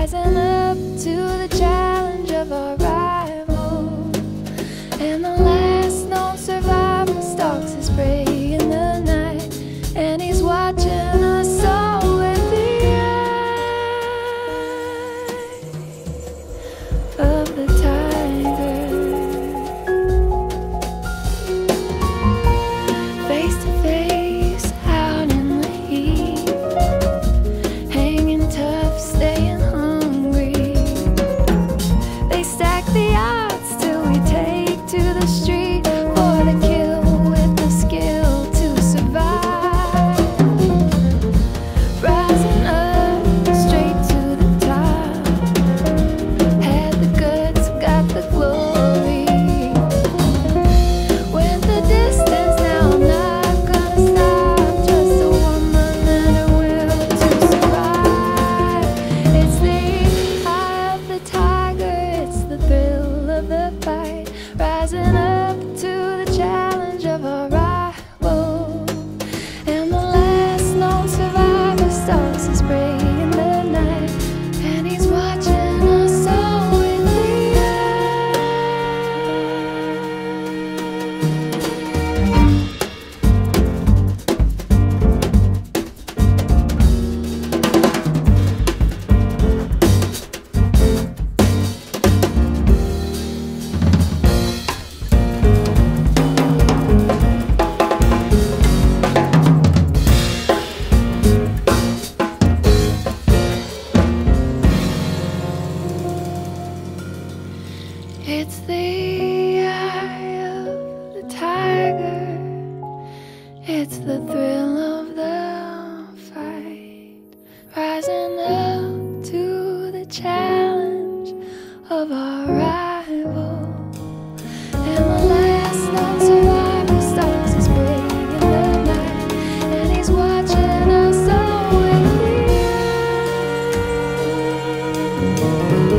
rising up to the challenge of our rival. And the last known survivor stalks his prey in the night, and he's watching us all with the eye of the tiger. Face to face out in the heat, hanging tough, staying hungry. They stack the odds till we take to the street for the kill with the skill to survive. Rising up straight to the top, had the guts, got the glory. Went the distance, now I'm not gonna stop. Just a woman and her will to survive. It's the eye of the tiger, it's the thrill of the fight. Rising up to the challenge of our rival. And the last known survivor stalks his prey in the night, and he's watching us all with the It's the eye of the tiger, it's the thrill of the fight. Rising up to the challenge of our rival. And the last known survivor stalks his prey in the night, and he's watching us all with the eye.